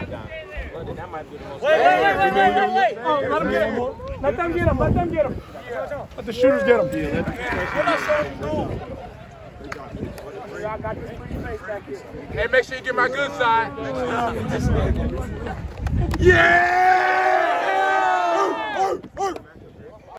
That might be the most. Wait. Oh, let them get him. Let them get him. Let them get him. Let the shooters get him. Hey, make sure you get my good side. Yeah!